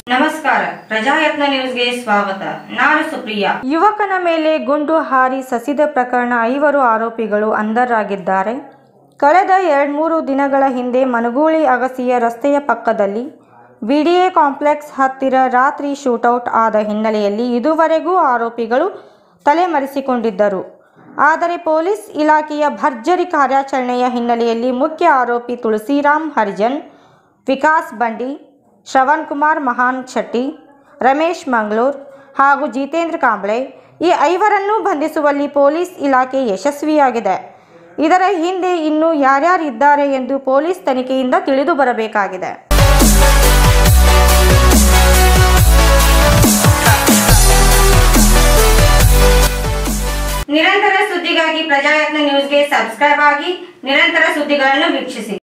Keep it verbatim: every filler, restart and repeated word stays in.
ನಮಸ್ಕಾರ, ಪ್ರಜಾಯತ್ನ ನ್ಯೂಸ್ಗೆ ಸ್ವಾಗತ. ನಾನು ಸುಪ್ರಿಯಾ. ಯುವಕನ ಮೇಲೆ ಗುಂಡು ಹಾರಿ ಸಸಿದ ಪ್ರಕರಣ ಐವರು ಆರೋಪಿಗಳು ಅಂಧರಾಗಿದ್ದಾರೆ. ಕಳೆದ ಎರಡ್ಮೂರು ದಿನಗಳ ಹಿಂದೆ ಮನಗೂಳಿ ಅಗಸಿಯ ರಸ್ತೆಯ ಪಕ್ಕದಲ್ಲಿ ಬಿಡಿಎ ಕಾಂಪ್ಲೆಕ್ಸ್ ಹತ್ತಿರ ರಾತ್ರಿ ಶೂಟೌಟ್ ಆದ ಹಿನ್ನೆಲೆಯಲ್ಲಿ ಇದುವರೆಗೂ ಆರೋಪಿಗಳು ತಲೆಮರೆಸಿಕೊಂಡಿದ್ದರು. ಆದರೆ ಪೊಲೀಸ್ ಇಲಾಖೆಯ ಭರ್ಜರಿ ಕಾರ್ಯಾಚರಣೆಯ ಹಿನ್ನೆಲೆಯಲ್ಲಿ ಮುಖ್ಯ ಆರೋಪಿ ತುಳಸಿರಾಮ್ ಹರಿಜನ್, ವಿಕಾಸ್ ಬಂಡಿ, ಶ್ರವಣ್ ಕುಮಾರ್ ಮಹಾನ್ ಶೆಟ್ಟಿ, ರಮೇಶ್ ಮಂಗಳೂರ್ ಹಾಗೂ ಜಿತೇಂದ್ರ ಕಾಂಬ್ಳೆ ಈ ಐವರನ್ನು ಬಂಧಿಸುವಲ್ಲಿ ಪೊಲೀಸ್ ಇಲಾಖೆ ಯಶಸ್ವಿಯಾಗಿದೆ. ಇದರ ಹಿಂದೆ ಇನ್ನೂ ಯಾರ್ಯಾರಿದ್ದಾರೆ ಎಂದು ಪೊಲೀಸ್ ತನಿಖೆಯಿಂದ ತಿಳಿದು ಬರಬೇಕಾಗಿದೆ. ನಿರಂತರ ಸುದ್ದಿಗಾಗಿ ಪ್ರಜಾಯತ್ನ ನ್ಯೂಸ್ಗೆ ಸಬ್ಸ್ಕ್ರೈಬ್ ಆಗಿ ನಿರಂತರ ಸುದ್ದಿಗಳನ್ನು ವೀಕ್ಷಿಸಿ.